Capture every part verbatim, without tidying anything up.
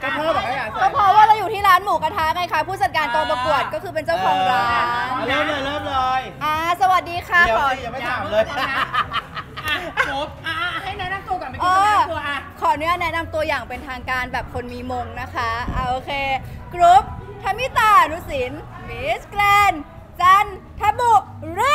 ก็เพราะบอกให้อ่านก็เพราะว่าเราอยู่ที่ร้านหมูกระทะไงคะผู้จัดการกองประกวดก็คือเป็นเจ้าของร้านเริ่มเลยเริ่มเลยอ่าสวัสดีค่ะเดี๋ยวยังไม่ถามเลยอ่ะจบอ่ะให้แนะนำตัวก่อนไปกินแนะนำตัวอ่ะขออนุญาตแนะนำตัวอย่างเป็นทางการแบบคนมีมงนะคะอ่าโอเคกรุ๊ปธมิตานุสินมิสแกรนจันทบุรี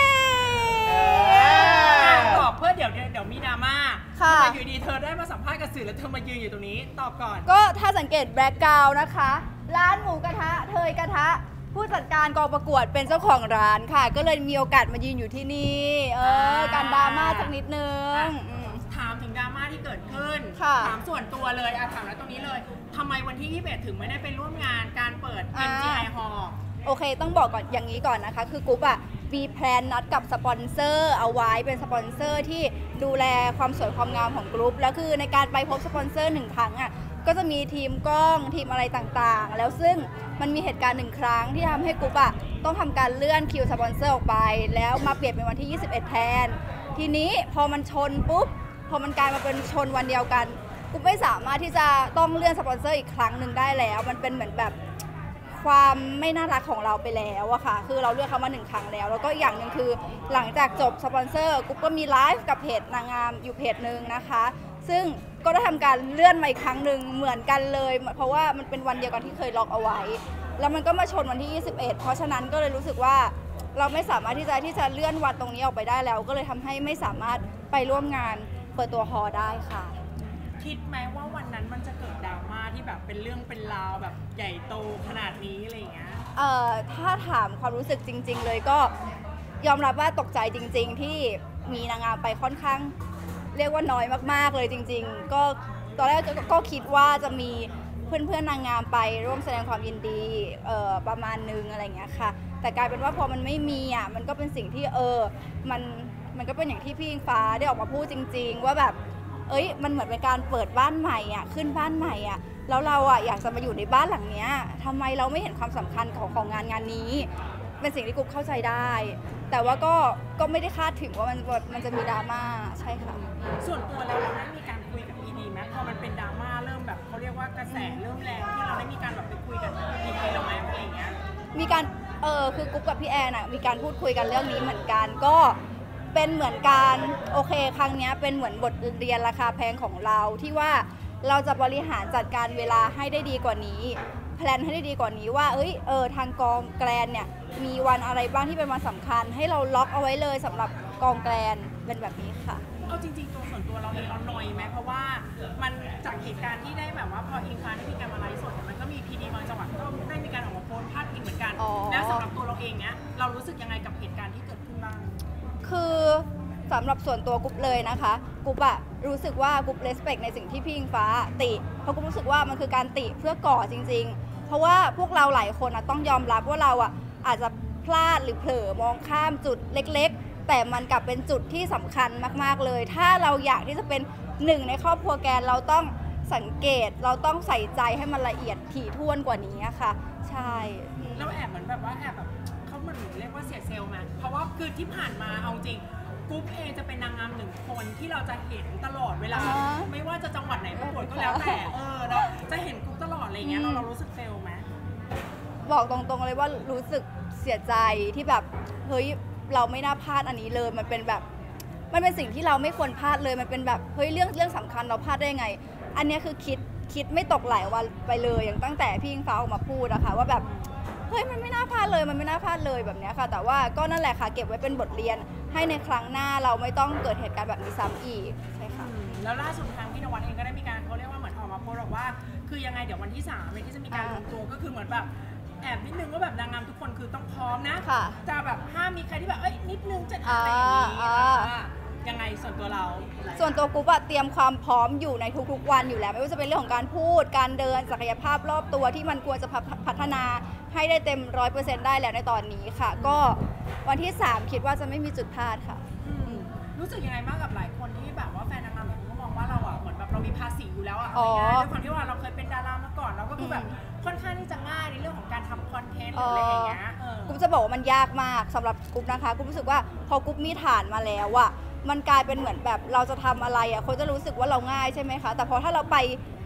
ตอบเพื่อเดี๋ยวเดี๋ยวมีดราม่าค่ะอยู่ดีเธอได้มาสัมภาษณ์กับสื่อแล้วเธอมายืนอยู่ตรงนี้ตอบก่อนก็ถ้าสังเกตแบ็กกราวน์นะคะร้านหมูกระทะเทยกระทะผู้จัดการกองประกวดเป็นเจ้าของร้านค่ะก็เลยมีโอกาสมายืนอยู่ที่นี่เออการดราม่าสักนิดนึงถามถึงดราม่าที่เกิดขึ้นถามส่วนตัวเลยอะถามแล้วตรงนี้เลยทำไมวันที่ยี่สิบเอ็ดถึงไม่ได้ไปร่วมงานการเปิด เอ็ม จี ไอ Hall โอเคต้องบอกก่อนอย่างนี้ก่อนนะคะคือกรุ๊ปอะมีแพลนนัดกับสปอนเซอร์เอาไว้เป็นสปอนเซอร์ที่ดูแลความสวยความงามของกรุ๊ปแล้วคือในการไปพบสปอนเซอร์หนึ่งครั้งอะก็จะมีทีมกล้องทีมอะไรต่างๆแล้วซึ่งมันมีเหตุการณ์หนึ่งครั้งที่ทำให้กรุ๊ปอะต้องทำการเลื่อนคิวสปอนเซอร์ออกไปแล้วมาเปลี่ยนเป็นวันที่ยี่สิบเอ็ดแทนทีนี้พอมันชนปุ๊บพอมันกลายมาเป็นชนวันเดียวกันกรุ๊ปไม่สามารถที่จะต้องเลื่อนสปอนเซอร์อีกครั้งหนึ่งได้แล้วมันเป็นเหมือนแบบความไม่น่ารักของเราไปแล้วอะค่ะคือเราเลือกเขามาหนึ่งครั้งแล้วแล้วก็อย่างหนึ่งคือหลังจากจบสปอนเซอร์กุ๊บก็มีไลฟ์กับเพจนางงามอยู่เพจหนึ่งนะคะซึ่งก็ได้ทำการเลื่อนมาอีกครั้งหนึ่งเหมือนกันเลยเพราะว่ามันเป็นวันเดียวกันที่เคยล็อกเอาไว้แล้วมันก็มาชนวันที่ยี่สิบเอ็ดเพราะฉะนั้นก็เลยรู้สึกว่าเราไม่สามารถที่จะที่จะเลื่อนวันตรงนี้ออกไปได้แล้วก็เลยทำให้ไม่สามารถไปร่วมงานเปิดตัวฮอลล์ได้ค่ะคิดไหมว่าวันนั้นมันจะเกิดดราม่าที่แบบเป็นเรื่องเป็นราวแบบใหญ่โตขนาดนี้อะไรอย่างเงี้ยเอ่อถ้าถามความรู้สึกจริงๆเลยก็ยอมรับว่าตกใจจริงๆที่มีนางงามไปค่อนข้างเรียกว่าน้อยมากๆเลยจริงๆก็ตอนแรกก็คิดว่าจะมีเพื่อนๆนางงามไปร่วมแสดงความยินดีเอ่อประมาณนึงอะไรอย่างเงี้ยค่ะแต่กลายเป็นว่าพอมันไม่มีอ่ะมันก็เป็นสิ่งที่เออมันมันก็เป็นอย่างที่พี่อิงฟ้าได้ออกมาพูดจริงๆว่าแบบเอ้ยมันเหมือนเป็นการเปิดบ้านใหม่อ่ะขึ้นบ้านใหม่อ่ะแล้วเราอ่ะอยากจะมาอยู่ในบ้านหลังเนี้ยทำไมเราไม่เห็นความสำคัญของของงานงานนี้เป็นสิ่งที่กุ๊บเข้าใจได้แต่ว่าก็ก็ไม่ได้คาดถึงว่ามันมันจะมีดราม่าใช่ค่ะส่วนตัวเราเราได้มีการคุยกับพีดีไหมพอมันเป็นดราม่าเริ่มแบบเขาเรียกว่ากระแสเริ่มแรงที่เราได้มีการแบบไปคุยกับพีดีเราไหมอะไรอย่างเงี้ยมีการเออคือกุ๊บกับพี่แอนอ่ะมีการพูดคุยกันเรื่องนี้เหมือนกันก็เป็นเหมือนการโอเคครั้งนี้เป็นเหมือนบทเรียนราคาแพงของเราที่ว่าเราจะบริหารจัดการเวลาให้ได้ดีกว่านี้แพลนให้ได้ดีกว่านี้ว่าเอ้ยเออทางกองแกรนเนี่ยมีวันอะไรบ้างที่เป็นวันสำคัญให้เราล็อกเอาไว้เลยสำหรับกองแกรนเป็นแบบนี้ค่ะเอาจริงๆตัวส่วนตัวเราเองเราหน่อยไหมเพราะว่ามันจากเหตุการณ์ที่ได้แบบว่าพออิงฟ้าได้มีการมาไลฟ์สดมันก็มีพีดีบางจังหวัดก็ได้มีการออกมาโพสต์พาดพิงเหมือนกันแล้วสำหรับตัวเราเองเนี้ยเรารู้สึกยังไงกับเหตุการณ์ที่เกิดขึ้นบ้างคือสำหรับส่วนตัวกุ๊บเลยนะคะกุ๊บอะรู้สึกว่ากุ๊บเลสเปคในสิ่งที่พี่อิงฟ้าติเพราะกุ๊บรู้สึกว่ามันคือการติเพื่อก่อจริงๆเพราะว่าพวกเราหลายคนอะต้องยอมรับว่าเราอะอาจจะพลาดหรือเผลอมองข้ามจุดเล็กๆแต่มันกลับเป็นจุดที่สำคัญมากๆเลยถ้าเราอยากที่จะเป็นหนึ่งในครอบครัวแกนเราต้องสังเกตเราต้องใส่ใจให้มันละเอียดถี่ถ้วนกว่านี้ค่ะใช่แล้วแอบเหมือนแบบว่าแอบแบบเขาเหมือนเรียกว่าเสียเซลล์ไหมเพราะว่าคือที่ผ่านมาเอาจริงกุ๊บเองจะเป็นนางงามหนึ่งคนที่เราจะเห็นตลอดเวลาไม่ว่าจะจังหวัดไหนประกวดก็แล้วแต่เออเราจะเห็นกุ๊บตลอดอะไรเงี้ยเราเรารู้สึกเฟลไหมบอกตรงๆเลยว่ารู้สึกเสียใจที่แบบเฮ้ยเราไม่น่าพลาดอันนี้เลยมันเป็นแบบมันเป็นสิ่งที่เราไม่ควรพลาดเลยมันเป็นแบบเฮ้ยเรื่องเรื่องสำคัญเราพลาดได้ไงอันนี้คือคิดคิดไม่ตกหลายวันไปเลยอย่างตั้งแต่พี่อิงฟ้าออกมาพูดนะคะว่าแบบเฮ้ยมันไม่น่าพลาดเลยมันไม่น่าพลาดเลยแบบนี้ค่ะแต่ว่าก็นั่นแหละค่ะเก็บไว้เป็นบทเรียนให้ในครั้งหน้าเราไม่ต้องเกิดเหตุการณ์แบบนี้ซ้ำอีกใช่ค่ะแล้วล่าสุดทางพี่นวัดเองก็ได้มีการเขาเรียกว่าเหมือนออกมาโพสต์บอกว่าคือยังไงเดี๋ยววันที่สามที่จะมีการรวมตัวก็คือเหมือนแบบแอบนิดนึงว่าแบบนางงามทุกคนคือต้องพร้อมนะจะแบบห้ามมีใครที่แบบเอ้ยนิดนึงจะอะไรอย่างนี้ยังไงส่วนตัวเราส่วนตัวกุ๊บเตรียมความพร้อมอยู่ในทุกๆวันอยู่แล้วไม่ว่าจะเป็นเรื่องของการพูดการเดินศักยภาพรอบตัวที่มันควรจะพัฒนาให้ได้เต็มร้อยเปอร์เซ็นต์ได้แล้วในตอนนี้ค่ะก็วันที่สามคิดว่าจะไม่มีจุดพลาดค่ะรู้สึกยังไงบ้างกับหลายคนที่แบบว่าแฟนนางงามแบบก็มองว่าเราอ่ะเหมือนแบบเรามีภาษีอยู่แล้วอ่ะด้วยความที่ว่าเราเคยเป็นดารามาก่อนเราก็คือแบบค่อนข้างที่จะง่ายในเรื่องของการทำคอนเทนต์หรืออะไรอย่างเงี้ยกุ๊บจะบอกว่ามันยากมากสำหรับกุ๊บนะคะกุ๊บรู้สึกว่าพอกุ๊บมีฐานมาแล้วอะมันกลายเป็นเหมือนแบบเราจะทำอะไรอ่ะคนจะรู้สึกว่าเราง่ายใช่ไหมคะแต่พอถ้าเราไป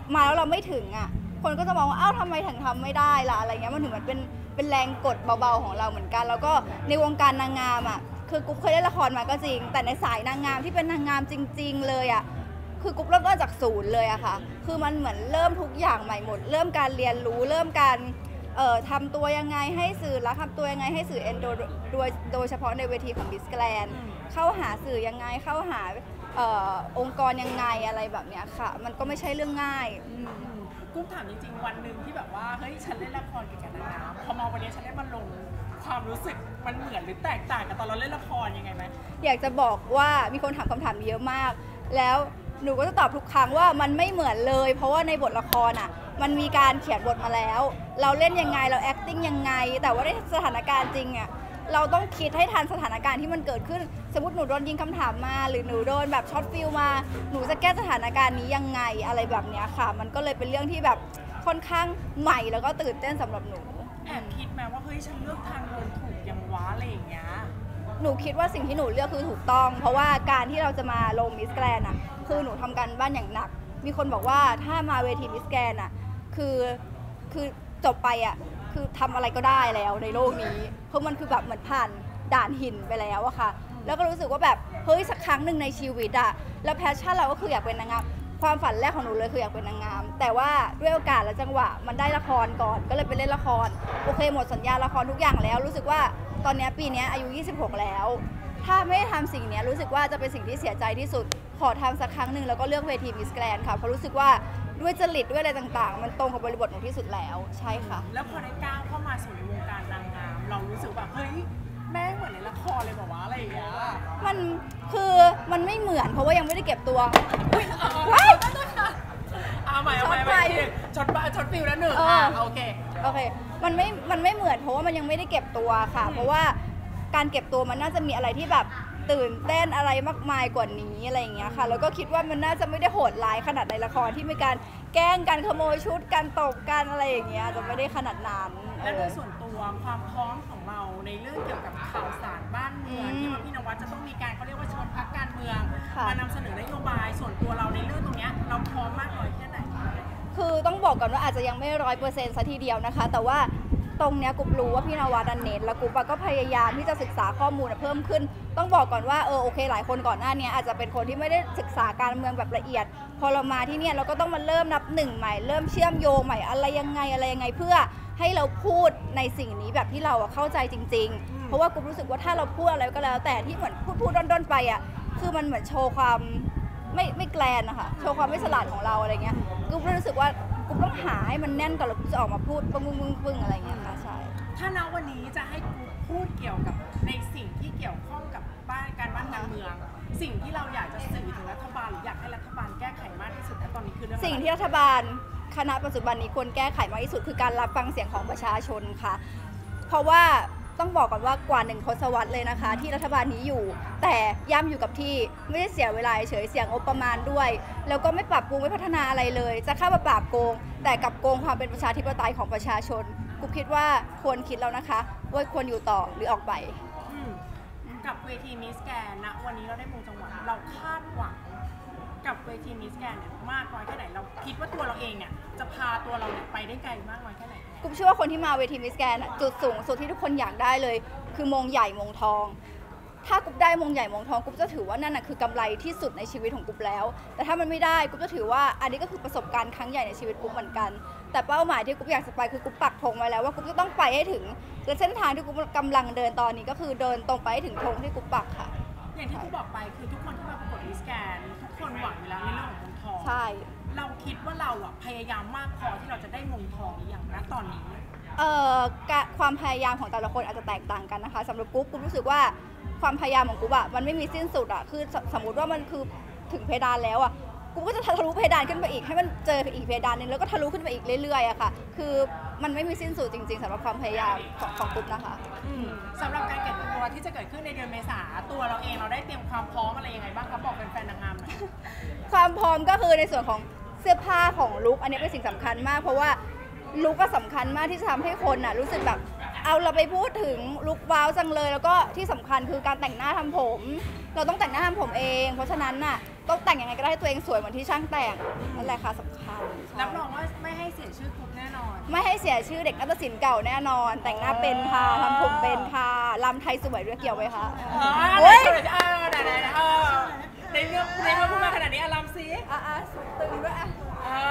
มาแล้วเราไม่ถึงอ่ะคนก็จะมองว่าอ้าวทำไมถึงทำไม่ได้ล่ะอะไรเงี้ยมันถึงมันเป็นเป็นแรงกดเบาๆของเราเหมือนกันแล้วก็ในวงการนางงามอ่ะคือกุ๊บเคยเล่นละครมาก็จริงแต่ในสายนางงามที่เป็นนางงามจริงๆเลยอ่ะคือกุ๊บเริ่มต้นจากศูนย์เลยอะค่ะคือมันเหมือนเริ่มทุกอย่างใหม่หมดเริ่มการเรียนรู้เริ่มการเอ่อทำตัวยังไงให้สื่อแล้วทำตัวยังไงให้สื่อเอ็นโดโดยโดยเฉพาะในเวทีของมิสแกรนด์เข้าหาสื่อยังไงเข้าหาเอ่อองค์กรยังไงอะไรแบบเนี้ยค่ะมันก็ไม่ใช่เรื่องง่ายกุ้งถามจริงๆวันหนึ่งที่แบบว่าเฮ้ยฉันเล่นละครเกี่ยวกับนางงามพอมาวันนี้ฉันได้มาลงความรู้สึกมันเหมือนหรือแตกต่างกับตอนเราเล่นละครยังไงไหมอยากจะบอกว่ามีคนถามคำถามเยอะมากแล้วหนูก็จะตอบทุกครั้งว่ามันไม่เหมือนเลยเพราะว่าในบทละครอ่ะมันมีการเขียนบทมาแล้วเราเล่นยังไงเรา acting ยังไงแต่ว่าในสถานการณ์จริงอ่ะเราต้องคิดให้ทันสถานการณ์ที่มันเกิดขึ้นสมมติหนูโดนยิงคำถามมาหรือหนูโดนแบบช็อตฟิลมาหนูจะแก้สถานการณ์นี้ยังไงอะไรแบบเนี้ยค่ะมันก็เลยเป็นเรื่องที่แบบค่อนข้างใหม่แล้วก็ตื่นเต้นสำหรับหนูแอบคิดไหมว่าเฮ้ยฉันเลือกทางเดินถูกยังวะอะไรอย่างเงี้ยหนูคิดว่าสิ่งที่หนูเลือกคือถูกต้องเพราะว่าการที่เราจะมาลงมิสแกรนด์อ่ะคือหนูทำการบ้านอย่างหนักมีคนบอกว่าถ้ามาเวทีมิสแกรนด์อ่ะคือคือจบไปอ่ะคือทำอะไรก็ได้แล้วในโลกนี้เพราะมันคือแบบเหมือนผ่านด่านหินไปแล้วอะค่ะแล้วก็รู้สึกว่าแบบเฮ้ยสักครั้งหนึ่งในชีวิตอะแล้วแพชชั่นเราก็คืออยากเป็นนางงามความฝันแรกของหนูเลยคืออยากเป็นนางงามแต่ว่าด้วยโอกาสและจังหวะมันได้ละครก่อนก็เลยไปเล่นละครโอเคหมดสัญญาละครทุกอย่างแล้วรู้สึกว่าตอนนี้ปีนี้อายุยี่สิบหกแล้วถ้าไม่ทำสิ่งนี้รู้สึกว่าจะเป็นสิ่งที่เสียใจที่สุดขอทำสักครั้งหนึ่งแล้วก็เลือกเวทีมิสแกรนด์ค่ะเพราะรู้สึกว่าด้วยจริตด้วยอะไรต่างๆมันตรงกับบริบทหนูที่สุดแล้วใช่ค่ะแล้วพอได้ก้าวเข้ามาสู่ในวงการนางงามเรารู้สึกแบบเฮ้ยแม่งเหมือนในละครเลยบอกว่าอะไรอย่างเงี้ยมันคือมันไม่เหมือนเพราะว่ายังไม่ได้เก็บตัวว้าวเอาใหม่เอาใหม่เอาใหม่ช็อตบ้าช็อตฟิลแล้วหนึ่งอ่ะโอเคโอเคมันไม่มันไม่เหมือนเพราะว่ามันยังไม่ได้เก็บตัวค่ะเพราะว่าการเก็บตัวมันน่าจะมีอะไรที่แบบตื่นเต้นอะไรมากมายกว่านี้อะไรอย่างเงี้ยค่ะแล้วก็คิดว่ามันน่าจะไม่ได้โหดร้ายขนาดในละครที่มีการแกล้งการขโมยชุดการตบกันอะไรอย่างเงี้ยจะไม่ได้ขนาดนั้นและโดยส่วนตัวความพร้อมของเราในเรื่องเกี่ยวกับข่าวสารบ้านเมืองที่ว่าพี่นวัดจะต้องมีการเขาเรียกว่าชวนพักการเมืองมานำเสนอนโยบายส่วนตัวเราในเรื่องตรงนี้เราพร้อมมากน้อยแค่ไหนคือต้องบอกก่อนว่าอาจจะยังไม่ร้อยเปอร์เซ็นต์ซะทีเดียวนะคะแต่ว่าตรงเนี้ยกุ๊บรู้ว่าพี่นวัดเน้นแล้วกุ๊บก็พยายามที่จะศึกษาข้อมูลเพิ่มขึ้นต้องบอกก่อนว่าเออโอเคหลายคนก่อนหน้านี้อาจจะเป็นคนที่ไม่ได้ศึกษาการเมืองแบบละเอียดพอเรามาที่เนี่ยเราก็ต้องมาเริ่มนับหนึ่งใหม่เริ่มเชื่อมโยงใหม่อะไรยังไงอะไรยังไงเพื่อให้เราพูดในสิ่งนี้แบบที่เราเข้าใจจริงๆเพราะว่ากุ๊บรู้สึกว่าถ้าเราพูดอะไรก็แล้วแต่ที่เหมือนพูดพูดด้นๆไปอ่ะคือมันเหมือนโชว์ความไม่ไม่แกลนนะคะโชว์ความไม่ฉลาดของเราอะไรเงี้ยกุ๊บรู้สึกว่ากุ๊บต้องหาให้มันแน่นก่อนแล้วกุ๊บจะออกมาพูดปึ้งปึ้งปึ้งปึ้งอะไรเงี้ยค่ะใช่ถ้าณวันนี้จะให้กูพูดเกี่ยวกับในสิ่งที่เกี่ยวข้องกับบ้านการบ้านการเมืองสิ่งที่เราอยากจะสื่อถึงรัฐบาลหรืออยากให้รัฐบาลแก้ไขมากที่สุดตอนนี้คือเรื่องสิ่งที่รัฐบาลคณะปัจจุบันนี้ควรแก้ไขมากที่สุดคือการรับฟังเสียงของประชาชนค่ะเพราะว่าต้องบอกก่อนว่ากว่าหนึ่งทศวรรษเลยนะคะที่รัฐบาลนี้อยู่แต่ย่ำอยู่กับที่ไม่ได้เสียเวลาเฉยเสียงงบประมาณด้วยแล้วก็ไม่ปรับปรุงไม่พัฒนาอะไรเลยจะเข้ามาปราบโกงแต่กับโกงความเป็นประชาธิปไตยของประชาชนกูคิดว่าควรคิดแล้วนะคะว่าควรอยู่ต่อหรือออกไปกับเวทีมิสแกรนด์ณวันนี้เราได้มงจังหวัดเราคาดหวังกับเวทีมิสแกรนด์เนี่ยมากน้อยแค่ไหนเราคิดว่าตัวเราเองเนี่ยจะพาตัวเราเนี่ยไปได้ไกลมากน้อยแค่ไหนกูเชื่อว่าคนที่มาเวทีมิสแกรนด์จุดสูงสุดที่ทุกคนอยากได้เลยคือมงใหญ่มงทองถ้ากุ๊บได้มงใหญ่มงทองกุ๊บจะถือว่านั่นน่ะคือกำไรที่สุดในชีวิตของกุ๊บแล้วแต่ถ้ามันไม่ได้กุ๊บจะถือว่าอันนี้ก็คือประสบการณ์ครั้งใหญ่ในชีวิตกุ๊บเหมือนกันแต่เป้าหมายที่กุ๊บอยากจะไปคือกุ๊บปักธงไว้แล้วว่ากุ๊บจะต้องไปให้ถึงและเส้นทางที่กุ๊บกำลังเดินตอนนี้ก็คือเดินตรงไปให้ถึงธงที่กุ๊บปักค่ะอย่างที่กุ๊บบอกไปคือทุกคนที่มาประกวดมิสแกรนด์ทุกคนหวังอยู่แล้วในเรื่องของมงทองใช่เราคิดว่าเราอ่ะพยายามมากพอที่เราจะได้มงทองอย่างณตอนนี้เอ่อความพยายามของแต่ละคนอาจจะแตกต่างกันนะคะสำหรับกุ๊บกุ๊บรู้สึกว่าความพยายามของกุ๊บอะมันไม่มีสิ้นสุดอะคือสมมติว่ามันคือถึงเพดานแล้วอะกุ๊บก็จะทะลุเพดานขึ้นไปอีกให้มันเจออีกเพดานนึงแล้วก็ทะลุขึ้นไปอีกเรื่อยๆอะค่ะคือมันไม่มีสิ้นสุดจริงๆสำหรับความพยายามของของกุ๊บนะคะสำหรับการเก็บตัวที่จะเกิดขึ้นในเดือนเมษาตัวเราเองเราได้เตรียมความพร้อมอะไรยังไงบ้างคะบอกแฟนๆนางงามหน่อยความพร้อมก็คือในส่วนของเสื้อผ้าของลุคอันนี้เป็นสิ่งสำคัญมากเพราะว่าลุคก็สำคัญมากที่จะทำให้คนน่ะรู้สึกแบบเอาเราไปพูดถึงลุคว้าวจังเลยแล้วก็ที่สำคัญคือการแต่งหน้าทำผมเราต้องแต่งหน้าทำผมเองเพราะฉะนั้นน่ะต้องแต่งยังไงก็ได้ให้ตัวเองสวยเหมือนที่ช่างแต่งนั่นแหละค่ะสำคัญรับรองว่าไม่ให้เสียชื่อกรุ๊ปแน่นอนไม่ให้เสียชื่อเด็กนัตศิลป์เก่าแน่นอน แต่งหน้าเป็นค่ะทำผมเป็นค่ะลำไทยสวยด้วยเกี่ยวไหมคะอ๋อเฮ้ยเออไหนไหนเออในเรื่องในเรื่องพูดมาขนาดนี้อารมณ์ซิอ่ะอ่ะตึงด้วยอ่ะเอ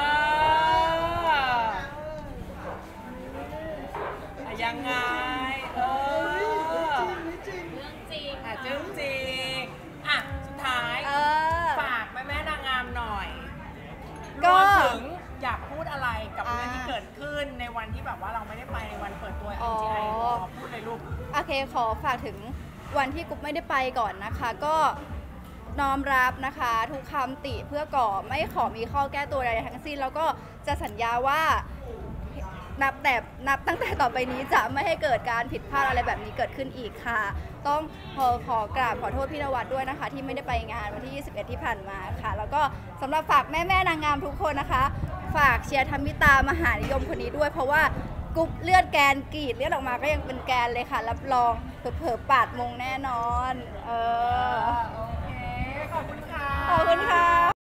อยังไงเออเรื่องจริงอ่ะจึ้งจริงอ่ะสุดท้ายเออฝากแม่แม่นางงามหน่อยก็รวมถึงอยากพูดอะไรกับเรื่องที่เกิดขึ้นในวันที่แบบว่าเราไม่ได้ไปในวันเปิดตัว เอ็ม จี ไอ พูดเลยลูกโอเคขอฝากถึงวันที่กุ๊บไม่ได้ไปก่อนนะคะ ก็น้อมรับนะคะทุกคำติเพื่อก่อไม่ขอมีข้อแก้ตัวใดๆทั้งสิ้นแล้วก็จะสัญญาว่านับแต่นับตั้งแต่ต่อไปนี้จะไม่ให้เกิดการผิดพลาดอะไรแบบนี้เกิดขึ้นอีกค่ะ ต้องขอขอกราบขอโทษพี่นวัดด้วยนะคะ ที่ไม่ได้ไปงานวันที่ยี่สิบเอ็ดที่ผ่านมาค่ะ แล้วก็สำหรับฝากแม่ๆนางงามทุกคนนะคะ ฝากเชียร์ธรรมิตามหานิยมคนนี้ด้วย เพราะว่ากรุ๊ปเลือดแกนกรีดเลือดออกมาก็ยังเป็นแกนเลยค่ะ รับรองเผลอๆปาดมงแน่นอนเออ